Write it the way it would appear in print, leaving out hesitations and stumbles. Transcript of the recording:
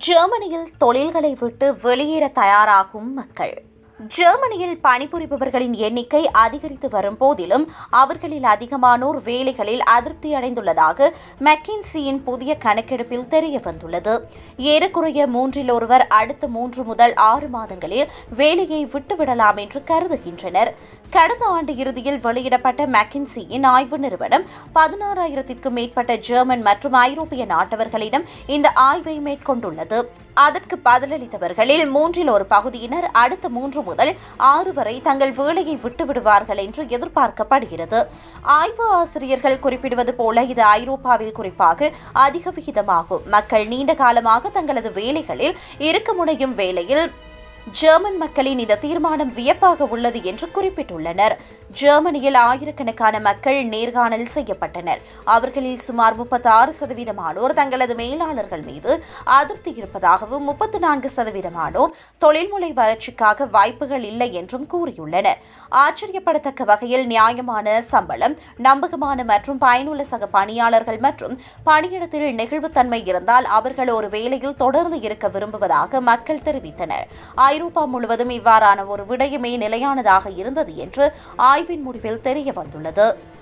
ஜெர்மனியில் தொழில்களை விட்டு வெளியேற தயாராகும் மக்கள். ஜெர்மனியில் பணிபுரிபவர்களின் எண்ணிக்கை அதிகரித்து வரும் போதிலும் அவர்களில் அதிகமானோர் வேலைகளில் அதிருப்தி அடைந்துள்ளதாக McKinseyயின் புதிய கணக்கெடுப்பில் தெரியவந்துள்ளது. ஏறக்குறைய 1/3 அடுத்த 3 முதல் 6 மாதங்களில் வேலையை விட்டுவிடலாம் என்று கருதுகின்றனர். கடந்த ஆண்டு இறுதியில் வெளியிடப்பட்ட McKinseyயின் ஆய்வு நிறுவனம் 16,000க்கும் மேற்பட்ட ஜெர்மன் மற்றும் ஐரோப்பிய நாட்டவர்களிடம் இந்த ஆய்வை மேற்கொண்டுள்ளது. அதற்கு பதிலளித்தவர்களில் 1/3 பகுதியினர் அடுத்த 3 முதல் 6 வரை தங்கள் வேலையை விட்டுவிடுவார்கள் என்று எதிர்பார்க்கப்படுகிறது. ஆய்வு ஆசிரியர்கள் குறிப்பிடுவது போல இது ஐரோப்பாவில் குறிப்பாக அதிக விகிதமாகும். மக்கள் நீண்ட காலமாக தங்களது வேலைகளில் இருக்க முனையும் வேளையில் ஜெர்மன் மக்களின் இந்த தீர்மானம் வியப்பாக உள்ளது என்று குறிப்பிட்டுள்ளனர். ஜெர்மனியில் ஆயிரக்கணக்கான மக்கள் நேர்காணல் செய்யப்பட்டனர். அவர்களில் சுமார் 36% தங்களது மேலாளர்கள் மீது அதிருப்தி இருப்பதாகவும் 34% தொழில்முறை வளர்ச்சிக்காக வாய்ப்புகள் இல்லை என்றும் கூறியுள்ளனர். ஆச்சரியப்படத்தக்க வகையில் நியாயமான சம்பளம், நம்பகமான மற்றும் பயனுள்ள சக பணியாளர்கள் மற்றும் பணியிடத்தில் நெகிழ்வுத்தன்மை இருந்தால் அவர்கள் ஒரு வேலையில் தொடர்ந்து இருக்க விரும்புவதாக மக்கள் தெரிவித்தனர். ஐரோப்பா முழுவதும் இவ்வாறான ஒரு விடயமே நிலையானதாக இருந்தது என்று ஆய்வின் முடிவில் தெரியவந்துள்ளது.